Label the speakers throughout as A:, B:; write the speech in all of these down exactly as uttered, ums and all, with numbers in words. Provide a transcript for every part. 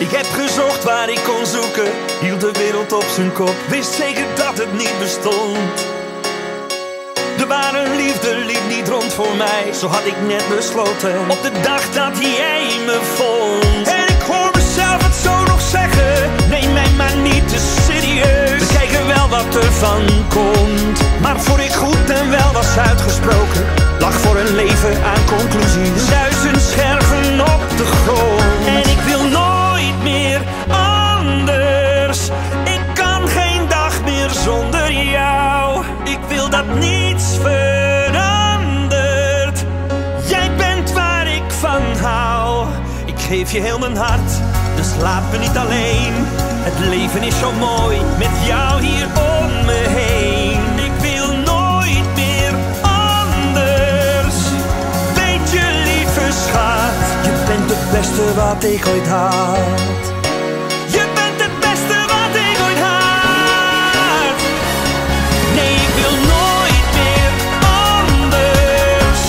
A: Ik heb gezocht waar ik kon zoeken, hield de wereld op zijn kop, wist zeker dat het niet bestond. De ware liefde liep niet rond voor mij, zo had ik net besloten, op de dag dat jij me vond. En ik hoor mezelf het zo nog zeggen, neem mij maar niet te serieus. We kijken wel wat er van komt, maar voor ik goed en wel was uitgesproken, lag voor een leven aan conclusies duizend scherven op de grond. En ik wil nooit meer anders, ik kan geen dag meer zonder jou. Ik wil dat niets verandert, jij bent waar ik van hou. Ik geef je heel mijn hart, dus laat me niet alleen. Het leven is zo mooi, met jou hier om me heen. Ik wil nooit meer anders, weet je lieve schat. Je bent het beste wat ik ooit had. Je bent het beste wat ik ooit had. Nee, ik wil nooit meer anders.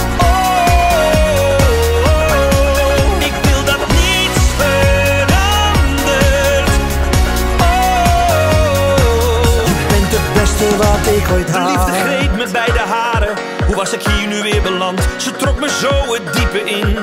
A: Oh, ik wil dat niets verandert. Oh, je bent het beste wat ik ooit had. De liefde greep me bij de haren. Hoe was ik hier nu weer beland? Ze trok me zo het diepe in.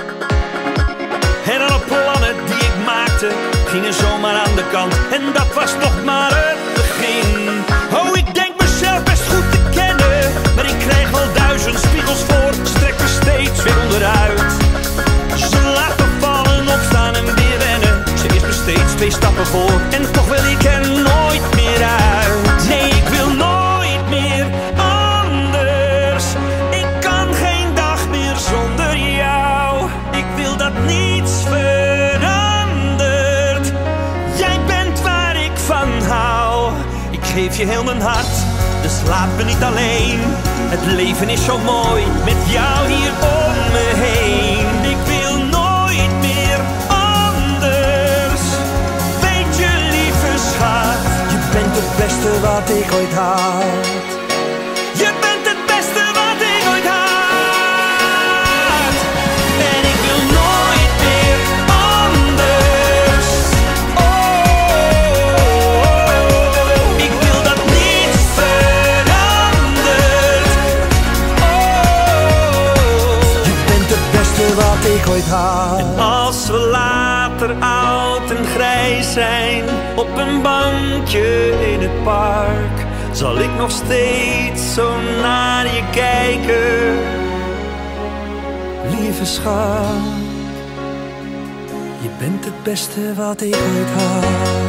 A: En alle plannen die ik maakte gingen zomaar aan de kant. En dat was nog maar het begin. Oh, ik denk mezelf best goed te kennen, maar ik krijg wel duizend spiegels voor. Strek me steeds weer onderuit. Ze laat me vallen, opstaan en weer rennen. Ze is me steeds twee stappen voor, en toch wil ik er nooit meer uit. Nee, ik wil nooit meer anders. Ik kan geen dag meer zonder jou. Ik wil dat niets verandert. Jij bent waar ik van hou. Ik geef je heel mijn hart, dus laat me niet alleen. Het leven is zo mooi, met jou hier om me heen. Ik wil nooit meer anders, weet je lieve schat. Je bent het beste wat ik ooit had. Je bent het beste wat ik ooit had. En ik wil nooit meer anders. Oh, ik wil dat niets verandert. Oh, je bent het beste wat ik ooit had. En als we later oud en grijs zijn, op een bankje in het park, zal ik nog steeds zo naar je kijken, lieve schat. Je bent het beste wat ik ooit had.